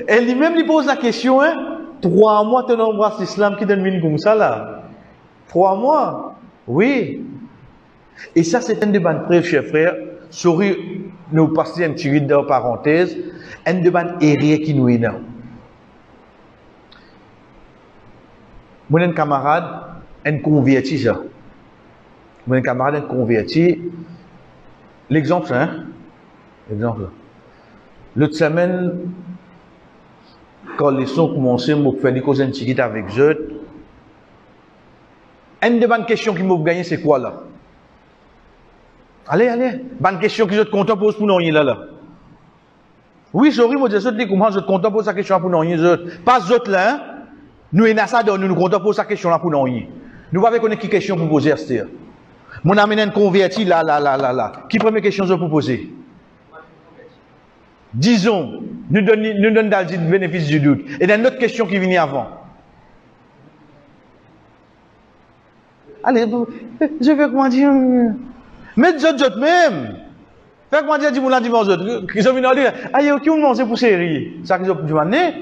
Et lui-même, il pose la question, hein, 3 mois, tu embrasses l'islam qui donne une comme ça, là. 3 mois. Oui. Et ça, c'est un débat de preuve, chers frères. Sorry, nous passons un petit vide de parenthèse. Un débat erré qui nous est là. Mon camarade, un converti, ça. Mon camarade, un converti. L'exemple, c'est, hein? L'exemple. L'autre semaine, quand les sons commençaient, je faisais des causes avec eux. Une des bonnes questions qui m'ont gagné, c'est quoi là? Allez. Bonne question que je te compte pose pour nous, là. Oui, sorry, moi, je te dis comment je te compte poser sa question pour nous, pas eux là, hein? Nous, et ça, nous comptons poser sa question là pour nous. Nous, pas connaître qui question pour poser, Esther. Mon ami est converti là. Qui première question je peux poser? Disons, nous donnons le bénéfice du doute. Et il y a une autre question qui vient avant. Allez, je vais comment dire. Mais d'autres même. Fais comment dire, dis-moi là, dis-moi aux autres. Ils ont venu dire, aïe, qui vous mangez pour série? Ça qu'ils ont pu demander?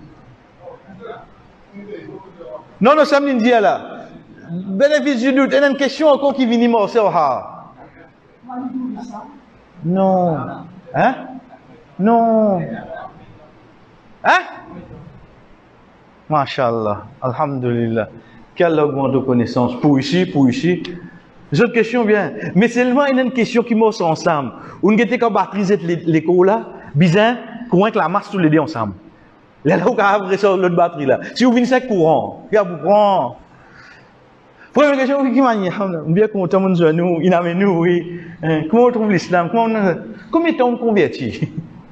Non, ça me dit là. Bénéfice du doute. Il y a une question encore qui vient m'en ha. Non. Hein? Non. Hein? Masha'Allah. Alhamdulillah. Quelle augmente de connaissance pour ici. J'ai une question bien. Mais seulement il y a une question qui m'osse ensemble. On était quand maîtriser l'école là, bizarre, courant que la masse tous les deux ensemble. Là, on a après ça l'autre batterie là. Si vous venez c'est courant, il y a vous prend. Première question qui m'a dit, bien content mon genou, il a nous, oui. Comment on trouve l'islam? Combien de temps on convertit?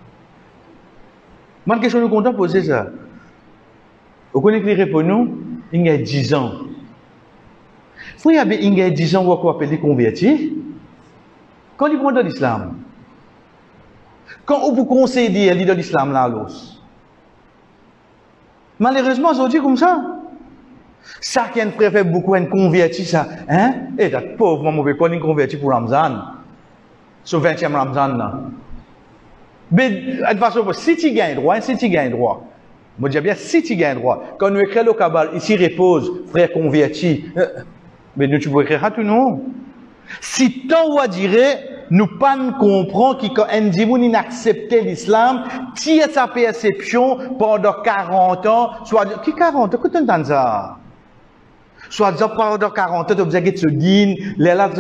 Moi, une question que je suis content de poser ça. Vous connaissez qui répond nous? Il y a 10 ans. Il y a 10 ans, on va appeler converti. Quand il prend de l'islam, quand on vous conseille de de l'islam là, malheureusement, aujourd'hui comme ça. Ça qui préfère beaucoup un converti, ça. Hein? Et t'as pauvre, mauvais pas une converti pour Ramzan. Ce 20e Ramzan là. Mais, de toute façon, si tu gagnes droit, moi, je dis bien, si tu gagnes droit, quand nous écrivons le Kabbal, ici repose, frère converti, mais nous, tu peux écrire à tout non. Si tant on dirait, nous pas comprendre que quand un dimoun inaccepté l'islam, tire sa perception pendant 40 ans, soit, qui 40 ans, qu'est-ce que tu entends ça? Soit, pendant 40 ans, tu as ce guine, les là,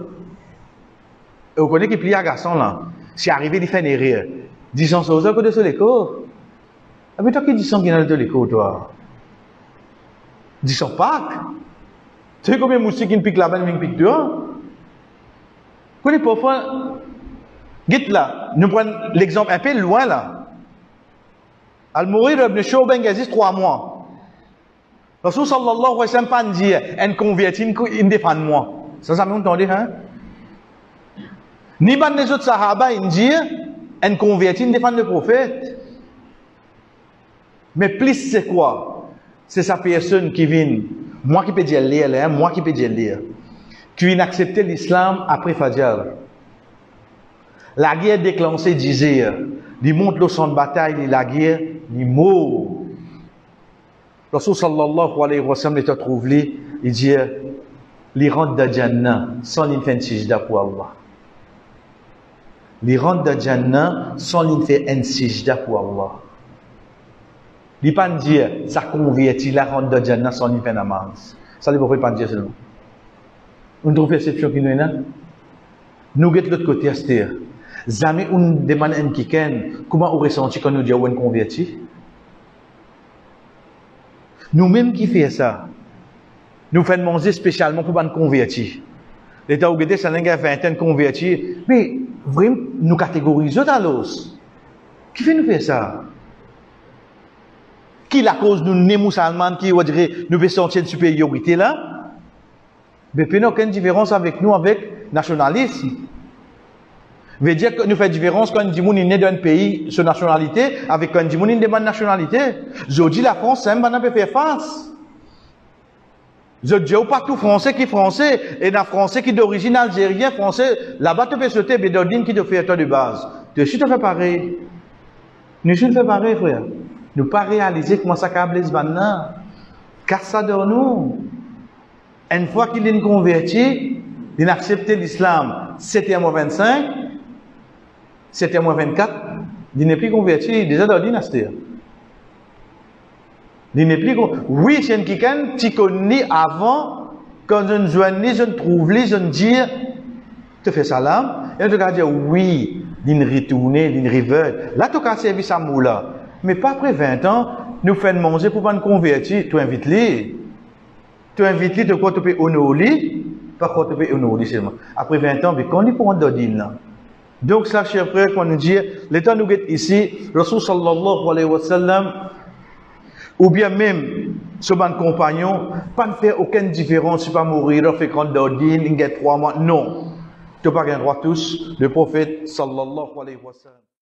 vous connaissez qu'il plie à garçon là. Si arrivé, il fait une erreur. Disons ça aux autres de l'école. Ah, mais toi qui dis ça qui est dans l'école, toi? Disons Pâques. Tu sais combien de moustiques qui piquent là-bas, qui piquent toi? Vous connaissez parfois, dites là, nous prenons l'exemple un peu loin là. Al-Mourir ibn Shawban Gazis 3 mois. Rasul sallallahu alayhi wa sallam pas dit, un converti, il défend moi. Ça m'a entendu, hein? Ni ban les autres sahaba, ils disent, un converti, il défend le prophète. Mais plus c'est quoi? C'est sa personne qui vient, moi qui peux dire lire, moi qui peux dire lire, qui vient accepter l'islam après Fajr. La guerre déclenchée disait, il monte le champ de bataille, la guerre, il meurt. Rasul sallallahu alayhi wa sallam est trouvé, il dit, il rentre dans Jannah sans une fin de sijda pour Allah. Il rentre dans Jannah sans une fin de sijda pour Allah. Il ne peut pas dire, ça convertit, la rentre dans Jannah sans une fin de namaz. Ça ne peut pas dire seulement. On trouve perception qui nous est là. Nous sommes de l'autre côté, Esther. Jamais on demande à un quelqu'un comment on ressenti quand nous disons qu'on convertit. Nous-mêmes qui faisons ça, nous faisons manger spécialement pour nous convertir. L'État où ça n'a pas 20 ans convertis, mais vraiment, nous catégorisons dans l'os. Qui fait nous faire ça? Qui la cause nous, les musulmans, qui, on dirait, nous pouvons sentir une supériorité là? Mais il n'y a aucune différence avec nous, avec nationalisme. Veut dire que nous faisons différence quand nous est né d'un pays sur nationalité avec quand nous est né de nationalité. Je dis la France, c'est un peu faire face. Je dis pas tout français qui est français, et dans français qui est d'origine algérien, français, là-bas tu peux sauter Bédodine qui te fait toi de base. Tu sais, tu fais pareil. Nous, tu fais pareil, frère. Nous pas réaliser comment ça câble les maintenant. Car ça dans nous. Une fois qu'il est converti, il a accepté l'islam 7e-25, 7e-24, il n'est plus converti, déjà dans la dynastie. Il n'est plus converti. Oui, c'est quelqu'un qui connaît avant, quand je ne joigne, je ne trouve, je ne dis, tu fais salam, et tu vas dire oui, il retourne, il revient. Là, tu as servi ça moula. Mais pas après 20 ans, nous faisons manger pour pas nous convertir, tu invites les. Tu invites les de quoi tu peux honorer, pas quoi tu peux honorer seulement. Après 20 ans, mais quand on est pour un dodine là. Donc, ça, chers frères, quand nous dit, l'état nous est ici, Rasul sallallahu alayhi wa sallam, ou bien même, ce bon compagnon, pas ne faire aucune différence, si pas mourir, fait quand dodine, il y a 3 mois. Non. Tu n'as pas un droit tous, le prophète sallallahu alayhi wa sallam.